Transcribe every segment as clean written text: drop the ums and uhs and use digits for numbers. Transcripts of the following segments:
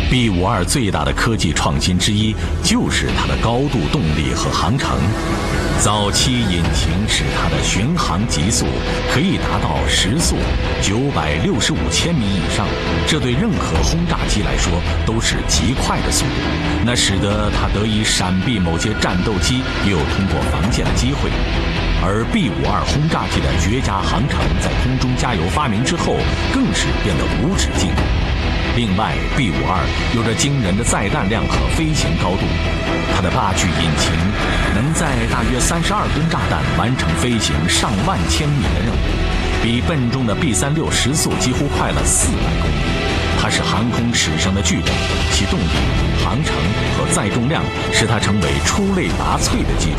B-52最大的科技创新之一就是它的高度动力和航程。早期引擎使它的巡航极速可以达到时速965千米以上，这对任何轰炸机来说都是极快的速度，那使得它得以闪避某些战斗机又通过防线的机会。而 B-52轰炸机的绝佳航程在空中加油发明之后，更是变得无止境。另外 ，B-52有着惊人的载弹量和飞行高度，它的8具引擎能在大约32吨炸弹完成飞行上万千米的任务，比笨重的 B-36时速几乎快了400公里。它是航空史上的巨人，其动力、航程和载重量使它成为出类拔萃的机种。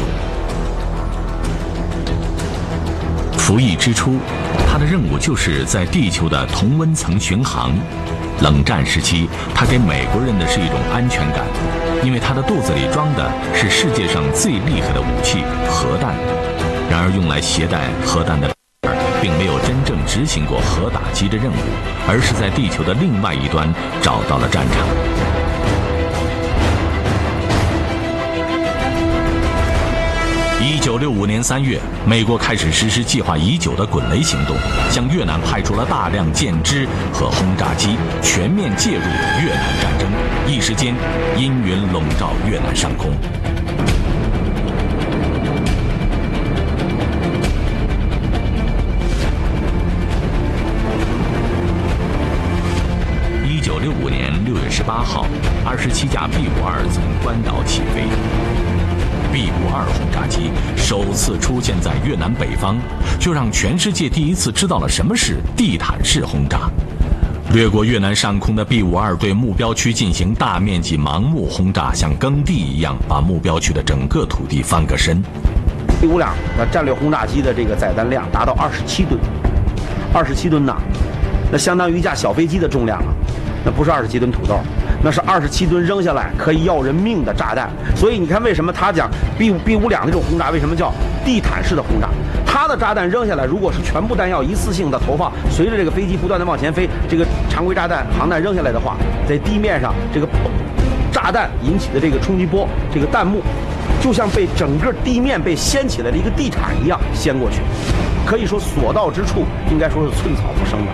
服役之初，它的任务就是在地球的同温层巡航。冷战时期，它给美国人的是一种安全感，因为它的肚子里装的是世界上最厉害的武器——核弹。然而，用来携带核弹的并没有真正执行过核打击的任务，而是在地球的另外一端找到了战场。1965年3月，美国开始实施计划已久的“滚雷”行动，向越南派出了大量舰只和轰炸机，全面介入越南战争。一时间，阴云笼罩越南上空。1965年6月18号，27架 B-52从关岛起飞。B-52轰炸机首次出现在越南北方，就让全世界第一次知道了什么是地毯式轰炸。掠过越南上空的 B-52对目标区进行大面积盲目轰炸，像耕地一样把目标区的整个土地翻个身。 B-52战略轰炸机的这个载弹量达到27吨，27吨呐，那相当于一架小飞机的重量啊，那不是27吨土豆。那是27吨扔下来可以要人命的炸弹，所以你看为什么他讲 B-52这种轰炸为什么叫地毯式的轰炸？它的炸弹扔下来，如果是全部弹药一次性的投放，随着这个飞机不断的往前飞，这个常规炸弹航弹扔下来的话，在地面上这个炸弹引起的这个冲击波，这个弹幕就像被整个地面被掀起来的一个地毯一样掀过去，可以说所到之处应该说是寸草不生的。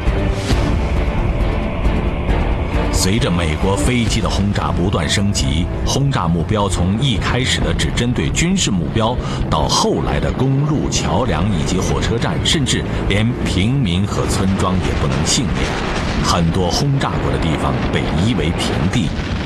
随着美国飞机的轰炸不断升级，轰炸目标从一开始的只针对军事目标，到后来的公路、桥梁以及火车站，甚至连平民和村庄也不能幸免。很多轰炸过的地方被夷为平地。